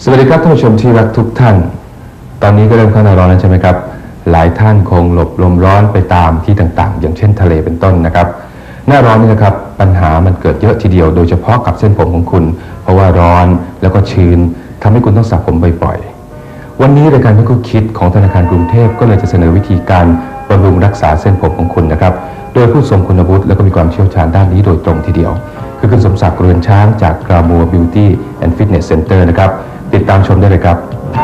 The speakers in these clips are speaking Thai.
สวัสดีครับท่านผู้ชมที่รักทุกท่านตอนนี้ก็เริ่มเข้าหน้าร้อนแล้วใช่ไหมครับหลายท่านคงหลบลมร้อนไปตามที่ต่างๆอย่างเช่นทะเลเป็นต้นนะครับหน้าร้อนนี่นะครับปัญหามันเกิดเยอะทีเดียวโดยเฉพาะกับเส้นผมของคุณเพราะว่าร้อนแล้วก็ชื้นทำให้คุณต้องสระผมบ่อยๆวันนี้รายการเพื่อคิดของธนาคารกรุงเทพก็เลยจะเสนอวิธีการบำรุงรักษาเส้นผมของคุณนะครับโดยผู้ทรงคุณวุฒิและก็มีความเชี่ยวชาญด้านนี้โดยตรงทีเดียวคือคุณสมศักดิ์เรือนช้างจากกรามัวบิวตี้แอนด์ฟิตเนสเซ็นเตอร์นะครับติดตามชมได้เลยครับ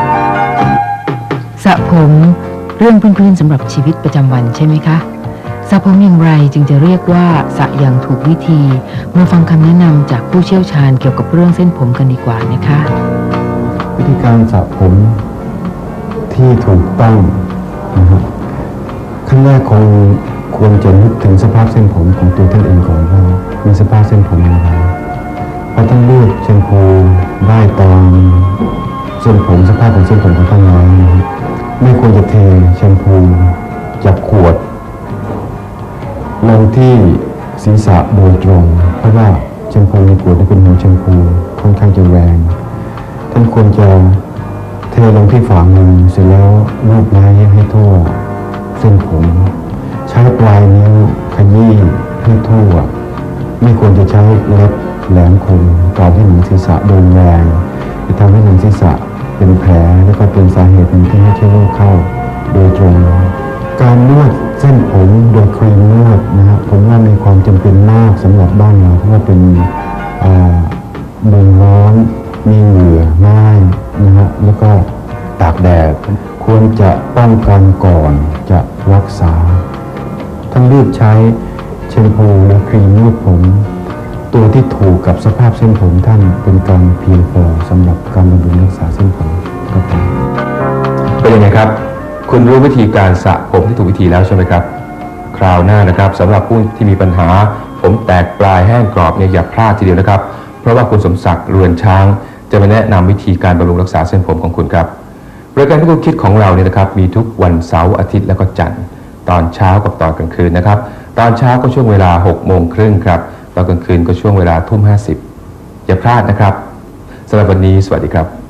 สระผมเรื่องพื้นๆสำหรับชีวิตประจำวันใช่ไหมคะสระผมอย่างไรจึงจะเรียกว่าสระอย่างถูกวิธีมาฟังคำแนะนำจากผู้เชี่ยวชาญเกี่ยวกับเรื่องเส้นผมกันดีกว่านะคะวิธีการสระผมที่ถูกต้องนะครับขั้นแรกควรจะนึกถึงสภาพเส้นผมของตัวท่านเองก่อนว่ามีสภาพเส้นผมอย่างไรเพราะท่านเลือกแชมพูได้ตามเส้นผมสภาพของเส้นผมของท่านแล้วไม่ควรจะเทแชมพูจากขวดลงที่ศีรษะโดยตรงเพราะว่าแชมพูในขวดนี่เป็นหัวแชมพูค่อนข้างจะแรงท่านควรจะเทลงที่ฝ่ามือเสร็จแล้วลูบไล้ให้ทั่วเส้นผมใช้ปลายนิ้วขยี้ให้ทั่วไม่ควรจะใช้เล็บแหลมคมก่อนที่หนังศีรษะโดนแรงจะทำให้หนังศีรษะเป็นแผลและก็เป็นสาเหตุหนึ่งที่ให้เชื้อโรคเข้าโดยตรงการนวดเส้นผมโดยครีมนวดนะครับผมว่ามีความจำเป็นมากสำหรับบ้านเราเพราะว่าเป็นเมืองร้อนมีเหงื่อง่ายนะฮะแล้วก็ตากแดดควรจะป้องกันก่อนจะรักษาท่านเลือกใช้แชมพูและครีมนวดผมตัวที่ถูกกับสภาพเส้นผมท่านเป็นการเพียงพอสำหรับการบำรุงรักษาเส้นผมครับผมเป็นยังไงครับคุณรู้วิธีการสระผมที่ถูกวิธีแล้วใช่ไหมครับคราวหน้านะครับสำหรับผู้ที่มีปัญหาผมแตกปลายแห้งกรอบเนี่ยอย่าพลาดทีเดียวนะครับเพราะว่าคุณสมศักดิ์เรือนช้างจะมาแนะนำวิธีการบำรุงรักษาเส้นผมของคุณครับรายการที่คุณคิดของเราเนี่ยนะครับมีทุกวันเสาร์อาทิตย์และก็จันทร์ตอนเช้ากับตอนกลางคืนนะครับตอนเช้าก็ช่วงเวลา 18:30 นครับตอนกลางคืนก็ช่วงเวลา 20:50 นอย่าพลาดนะครับสำหรับวันนี้สวัสดีครับ